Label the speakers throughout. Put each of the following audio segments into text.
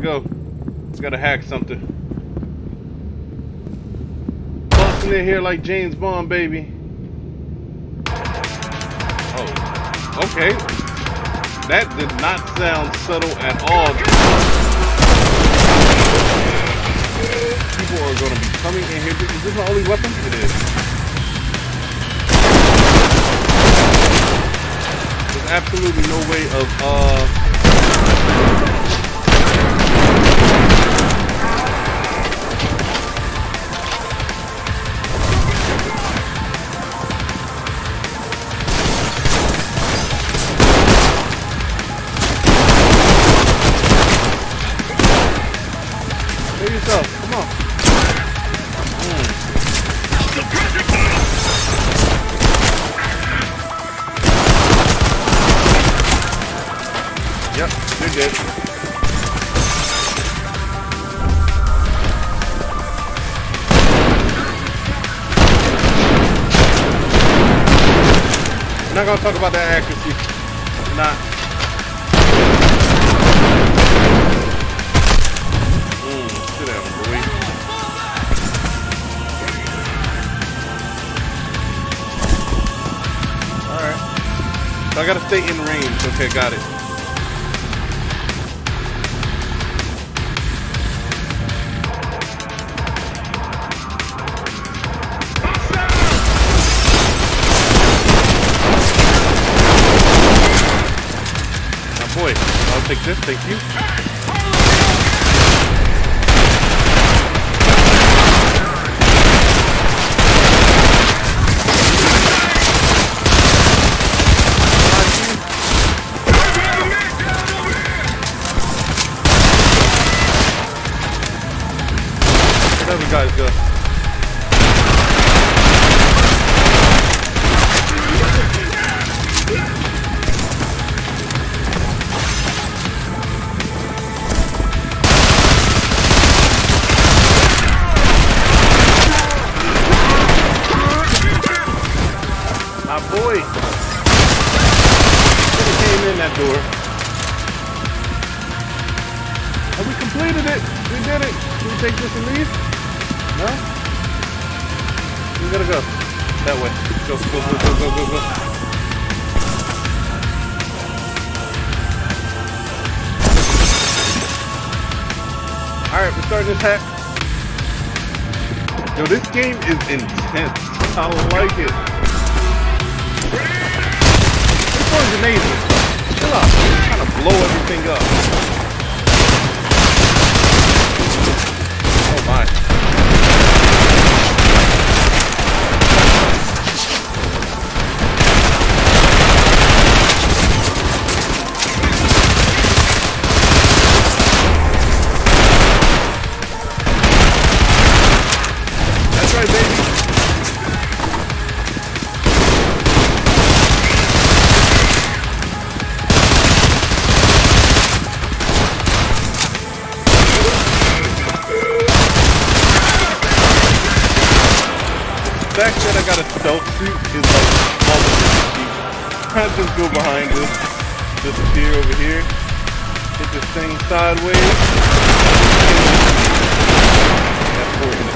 Speaker 1: go. Gotta hack something. Busting in here like James Bond, baby. Oh, okay. That did not sound subtle at all. People are gonna be coming in here. Is this my only weapon? It is. There's absolutely no way of save yourself. Come on. Yep, you're dead. We're not gonna talk about that accuracy. We're not. Sit down, boy. Alright. So I gotta stay in range. Okay, got it. Boy, I'll take this, thank you. Where do the guys go? My boy! He came in that door. And we completed it! We did it! Can we take this and leave? No? We gotta go. That way. Go, go, go, go, go, go, go. Alright, we're starting this hack. Yo, this game is intense. I like it. This one's amazing. Chill out. Just kind of blow everything up. Oh my. That's right, baby. The fact that I got a stealth suit is like all the cheap. I just go behind this, disappear over here, hit this thing sideways. That's 4 minutes.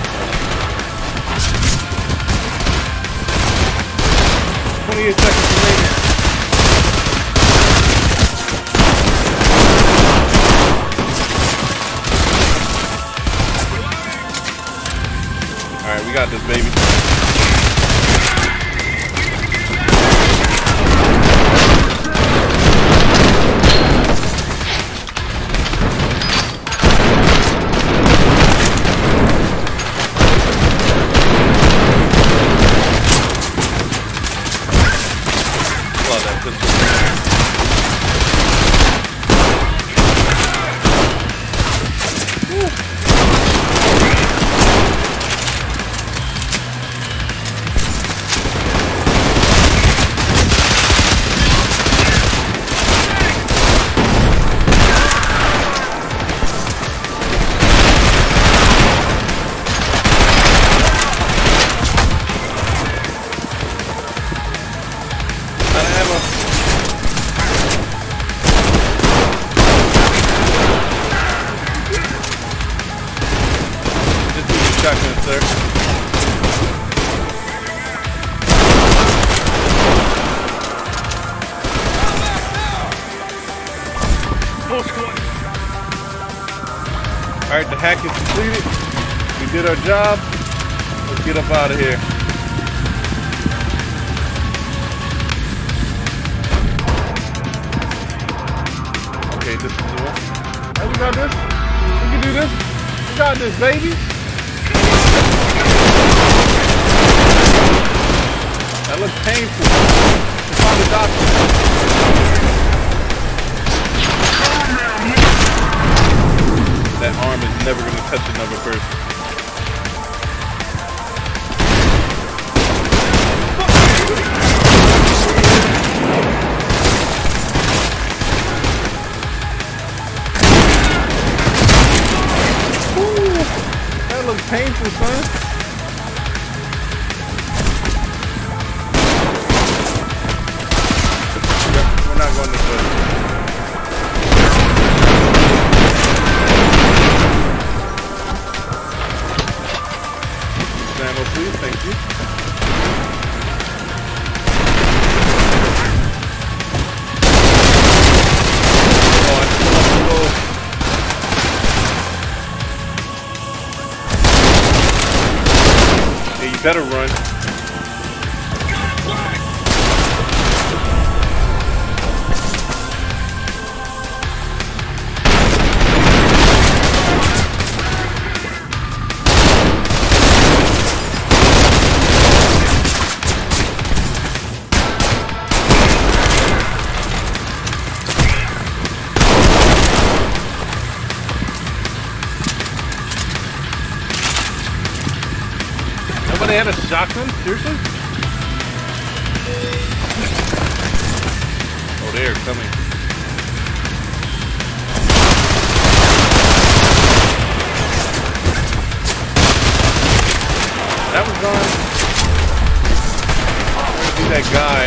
Speaker 1: 28 seconds remaining. Alright, we got this, baby. Love that pistol. shotgun, sir. Alright, the hack is completed. We did our job. Let's get up out of here. Okay, this is the one. Hey, we got this. We can do this. We got this, baby. That looks painful. Let's find the doctor. That arm is never going to touch another person. Ooh, that looks painful, son. We're not going this way. Please, thank you. Oh, I still have to go. Yeah, you better run. They had a shotgun? Seriously? Oh, they're coming. That was gone. Where'd be that guy?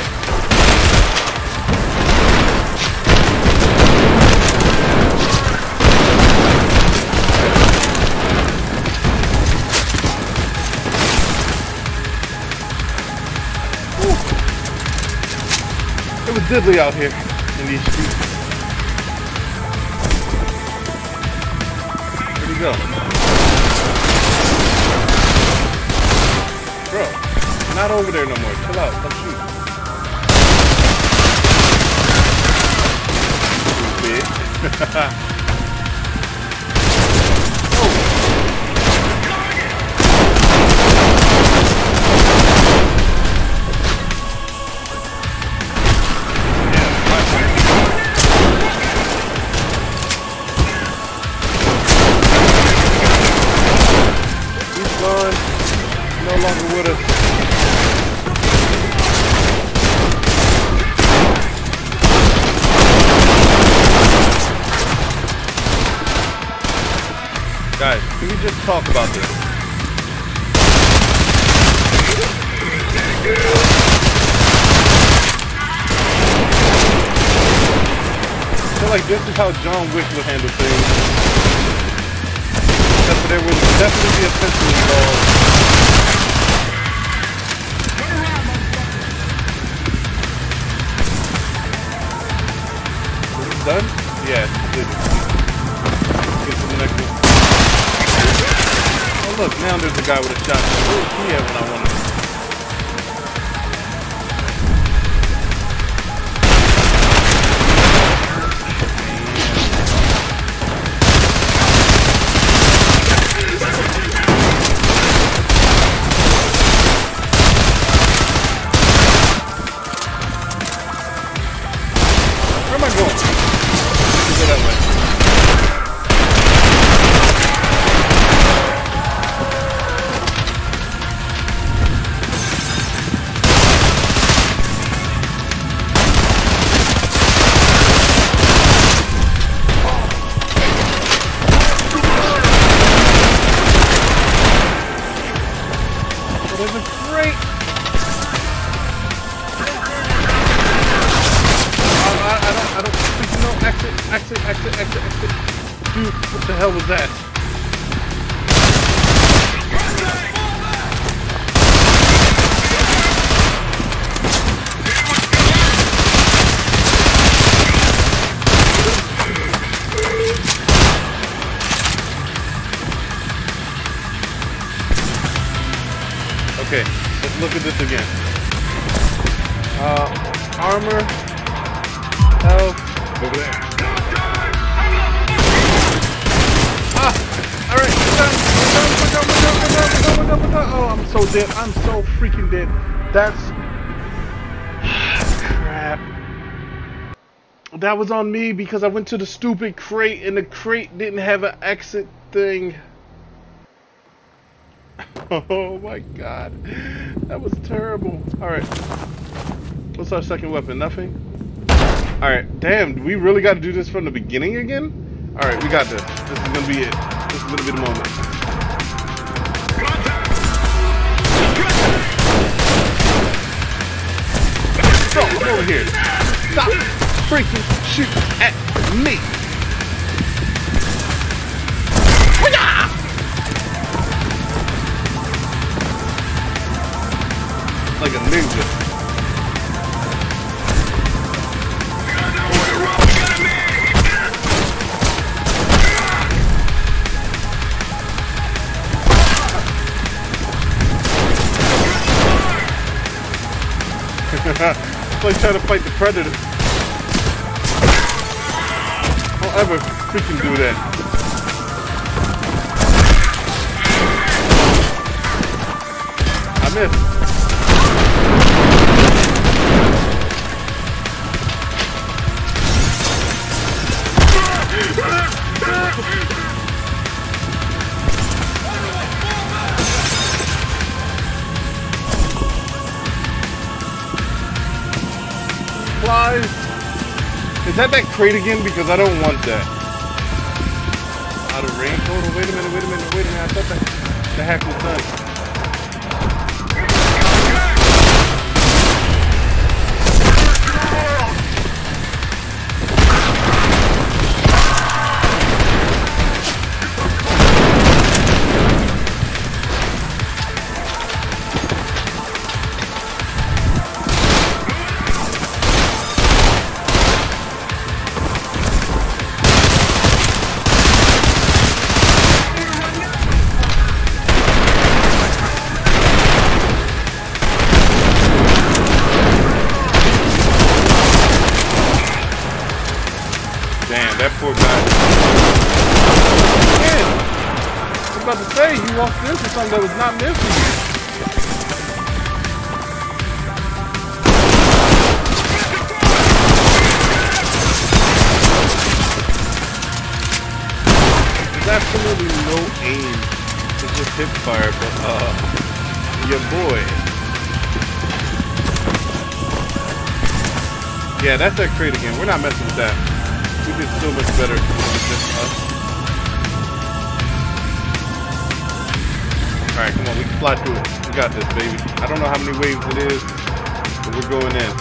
Speaker 1: It was diddly out here in these streets. Where'd he go? Bro, not over there no more. Chill out. Don't shoot. Stupid. No longer with us. Guys, can we just talk about this? I feel like this is how John Wick would handle things. Except for there would definitely be a pistol involved. Done? Yeah, it's get to the next one. Oh look, now there's a guy with a shotgun. Where was he at when I wanted him? Where am I going? Go that way. Oh, there's a great. I don't think you know. Exit. Dude, what the hell was that? Okay, let's look at this again. Armor, health, over there. Ah! Alright, we're done. Oh, I'm so dead. I'm so freaking dead. That's... crap. That was on me because I went to the stupid crate and the crate didn't have an exit thing. Oh my god. That was terrible. Alright. What's our second weapon? Nothing? Alright. Damn, we really got to do this from the beginning again? Alright, we got this. This is going to be it. This is going to be the moment. Bro, come over here. Stop freaking shooting at me. Like a ninja. It's like trying to fight the predator. Don't ever freaking do that. I missed. Flies. Is that crate again? Because I don't want that. Out of range. Hold on, wait a minute. I thought the hack was done. Damn, that poor guy. Man, I was about to say, you walked into something that was not meant for you. There's absolutely no aim. It's just hip fire, but your boy. Yeah, that's that crate again. We're not messing with that. We did so much better with just us. Alright, come on, we can fly through it. We got this, baby. I don't know how many waves it is, but we're going in.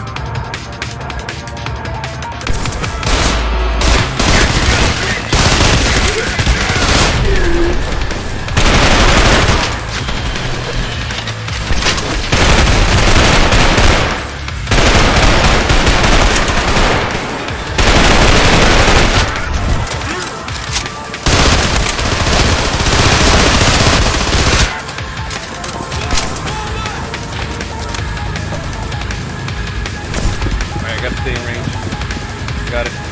Speaker 1: Got to stay in range. Got it.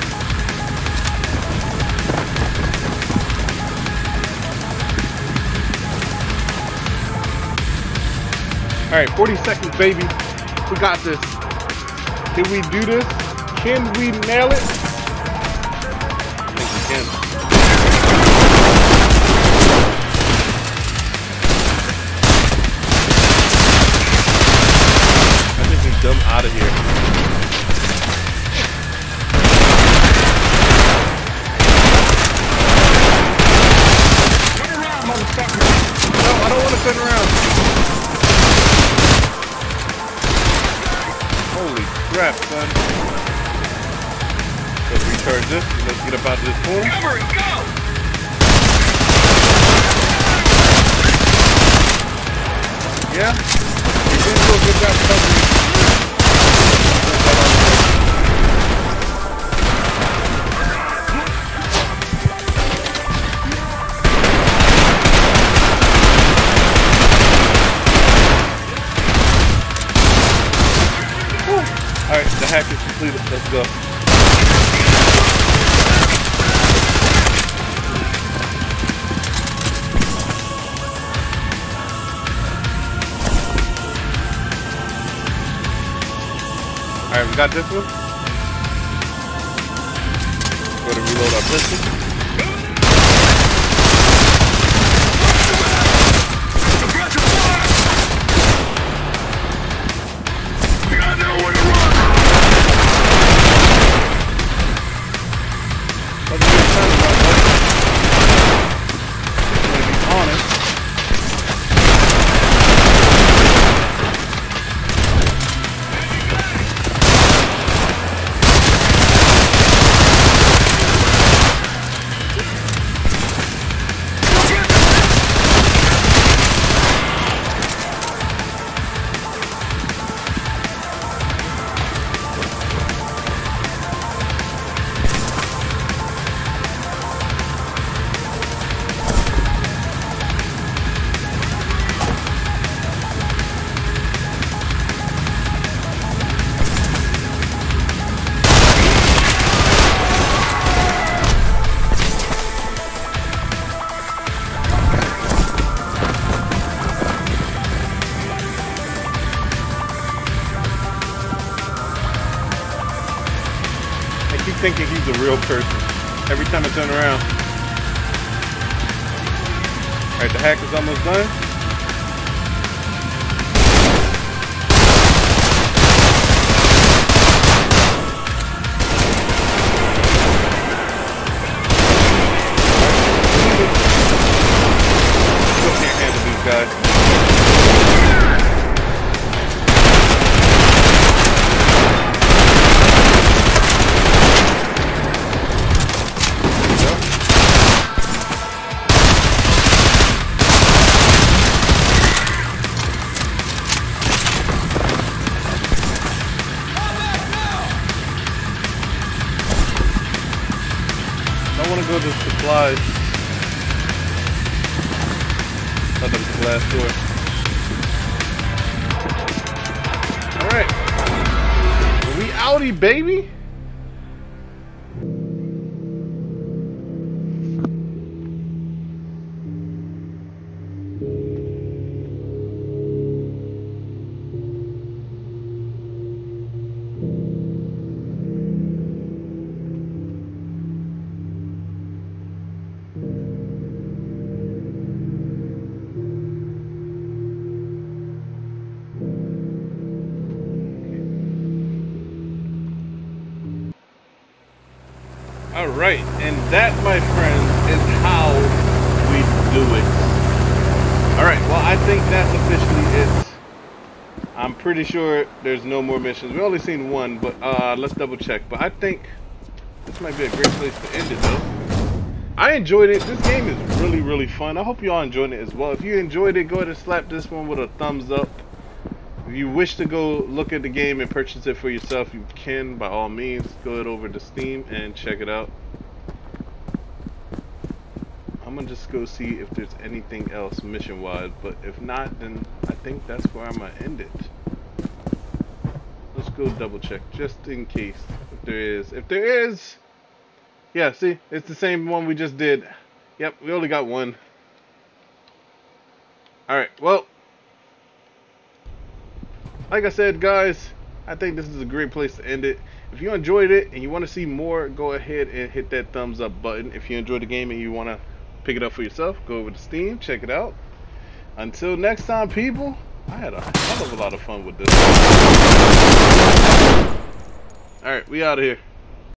Speaker 1: Alright, 40 seconds, baby. We got this. Can we do this? Can we nail it? I think we can. I think we jump out of here. No, I don't want to turn around. Holy crap, son. Let's recharge this. Let's get up out of this corner. Cover it, go! Yeah? You're doing a good job covering. completed. Let's go. Alright, we got this one. Go to reload our pistol. Thinking he's a real person every time I turn around. Alright, the hack is almost done. Still can't handle these guys. I want to go to supplies. Thought that was the last door. Alright. We outie, baby. Alright, and that, my friends, is how we do it. Alright, well, I think that's officially it. I'm pretty sure there's no more missions. We've only seen one, but let's double check. But I think this might be a great place to end it, though. I enjoyed it. This game is really, really fun. I hope you all enjoyed it as well. If you enjoyed it, go ahead and slap this one with a thumbs up. If you wish to go look at the game and purchase it for yourself, you can, by all means. Go ahead over to Steam and check it out. I'm gonna just go see if there's anything else mission-wise, but if not, then I think that's where I'm gonna end it. Let's go double check, just in case, if there is. If there is, yeah, see, it's the same one we just did. Yep, we only got one. Alright, well, like I said, guys, I think this is a great place to end it. If you enjoyed it and you want to see more, go ahead and hit that thumbs up button. If you enjoyed the game and you want to pick it up for yourself, go over to Steam, check it out. Until next time, people, I had a hell of a lot of fun with this. Alright, we out of here.